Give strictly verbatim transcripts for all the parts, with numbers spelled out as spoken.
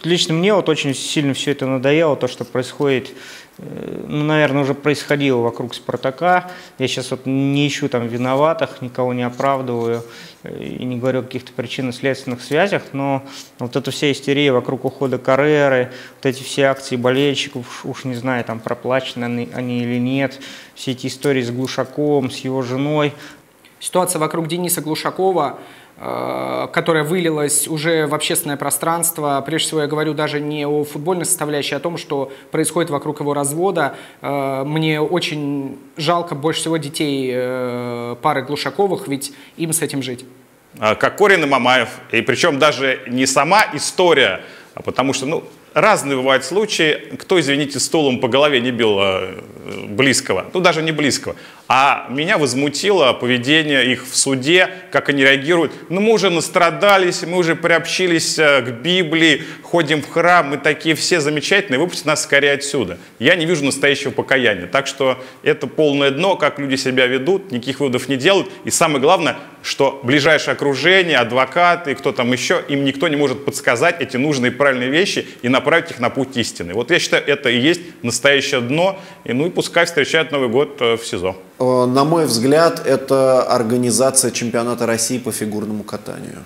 лично мне вот очень сильно все это надоело, то, что происходит, ну, наверное, уже происходило вокруг «Спартака». Я сейчас вот не ищу там виноватых, никого не оправдываю и не говорю о каких-то причинно-следственных связях, но вот эта вся истерия вокруг ухода Карреры, вот эти все акции болельщиков, уж не знаю, там проплачены они, они или нет, все эти истории с Глушаком, с его женой. Ситуация вокруг Дениса Глушакова, которая вылилась уже в общественное пространство. Прежде всего, я говорю даже не о футбольной составляющей, а о том, что происходит вокруг его развода. Мне очень жалко больше всего детей пары Глушаковых, ведь им с этим жить. Как Корин и Мамаев. И причем даже не сама история, а потому что, ну, разные бывают случаи. Кто, извините, стулом по голове не бил близкого? Ну, даже не близкого. А меня возмутило поведение их в суде, как они реагируют. Ну, мы уже настрадались, мы уже приобщились к Библии, ходим в храм, мы такие все замечательные, выпустите нас скорее отсюда. Я не вижу настоящего покаяния. Так что это полное дно, как люди себя ведут, никаких выводов не делают. И самое главное, что ближайшее окружение, адвокаты, кто там еще, им никто не может подсказать эти нужные и правильные вещи и направить их на путь истины. Вот я считаю, это и есть настоящее дно. И, ну и пускай встречают Новый год в СИЗО. На мой взгляд, это организация чемпионата России по фигурному катанию.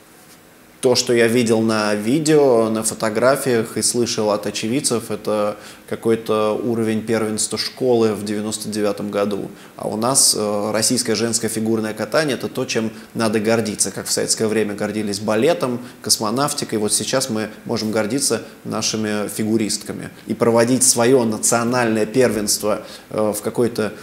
То, что я видел на видео, на фотографиях и слышал от очевидцев, это какой-то уровень первенства школы в девяносто девятом году. А у нас российское женское фигурное катание – это то, чем надо гордиться. Как в советское время гордились балетом, космонавтикой. Вот сейчас мы можем гордиться нашими фигуристками. И проводить свое национальное первенство в какой-то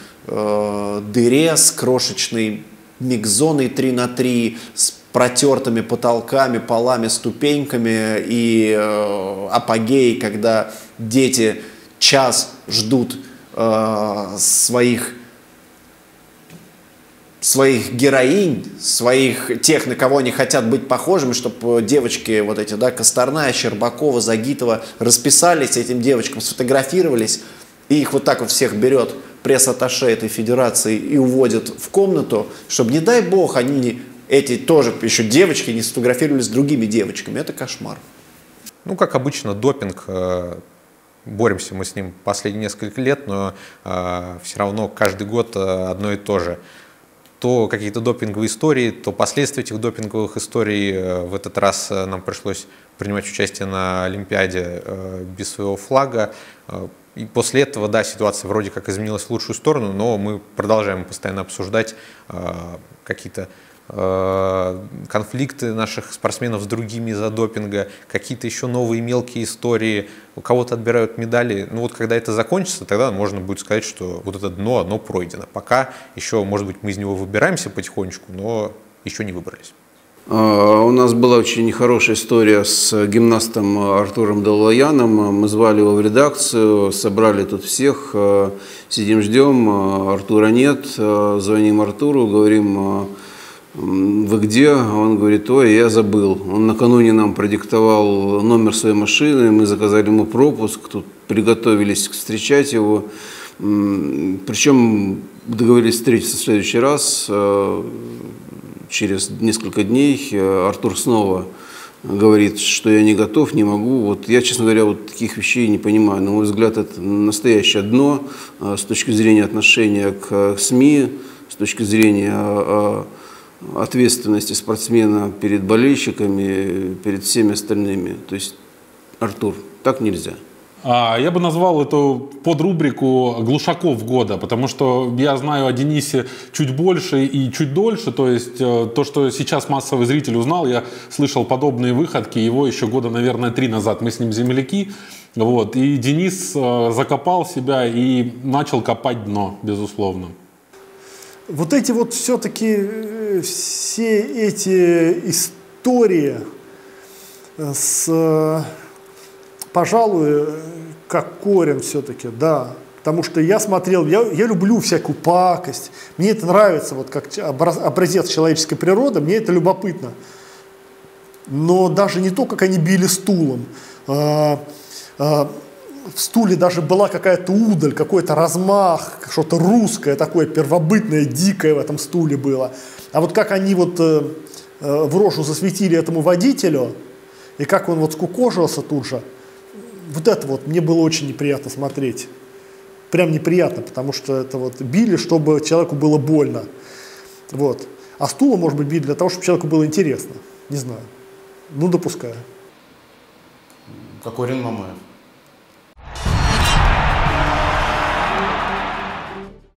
дыре с крошечной микзоной три на три, с протертыми потолками, полами, ступеньками и э, апогей, когда дети час ждут э, своих, своих героинь, своих тех, на кого они хотят быть похожими, чтобы девочки вот эти, да, Косторная, Щербакова, Загитова расписались этим девочкам, сфотографировались, и их вот так вот всех берет пресс-атташе этой федерации и уводят в комнату, чтобы, не дай бог, они, эти тоже еще девочки, не сфотографировались с другими девочками. Это кошмар. Ну, как обычно, допинг, боремся мы с ним последние несколько лет, но все равно каждый год одно и то же. То какие-то допинговые истории, то последствия этих допинговых историй. В этот раз нам пришлось принимать участие на Олимпиаде без своего флага. И после этого, да, ситуация вроде как изменилась в лучшую сторону, но мы продолжаем постоянно обсуждать э, какие-то э, конфликты наших спортсменов с другими из-за допинга, какие-то еще новые мелкие истории, у кого-то отбирают медали. Ну вот когда это закончится, тогда можно будет сказать, что вот это дно, оно пройдено. Пока еще, может быть, мы из него выбираемся потихонечку, но еще не выбрались. У нас была очень хорошая история с гимнастом Артуром Даллояном. Мы звали его в редакцию, собрали тут всех, сидим, ждем, Артура нет, звоним Артуру, говорим: вы где? Он говорит: ой, я забыл. Он накануне нам продиктовал номер своей машины, мы заказали ему пропуск, тут приготовились встречать его. Причем договорились встретиться в следующий раз. Через несколько дней Артур снова говорит, что я не готов, не могу. Вот я, честно говоря, вот таких вещей не понимаю. На мой взгляд, это настоящее дно с точки зрения отношения к СМИ, с точки зрения ответственности спортсмена перед болельщиками, перед всеми остальными. То есть, Артур, так нельзя. Я бы назвал эту подрубрику «Глушаков года», потому что я знаю о Денисе чуть больше и чуть дольше. То есть то, что сейчас массовый зритель узнал, я слышал подобные выходки его еще года, наверное, три назад. Мы с ним земляки. Вот. И Денис закопал себя и начал копать дно, безусловно. Вот эти вот все-таки, все эти истории с... Пожалуй, как Корин все-таки, да. Потому что я смотрел, я, я люблю всякую пакость. Мне это нравится, вот как образец человеческой природы, мне это любопытно. Но даже не то, как они били стулом. А, а, в стуле даже была какая-то удаль, какой-то размах, что-то русское такое, первобытное, дикое в этом стуле было. А вот как они вот э, в рожу засветили этому водителю, И как он вот скукожился тут же, вот это вот мне было очень неприятно смотреть. Прям неприятно, потому что это вот били, чтобы человеку было больно. Вот. А стулом, может быть, били для того, чтобы человеку было интересно. Не знаю. Ну, допускаю. Кокорин Мамаев.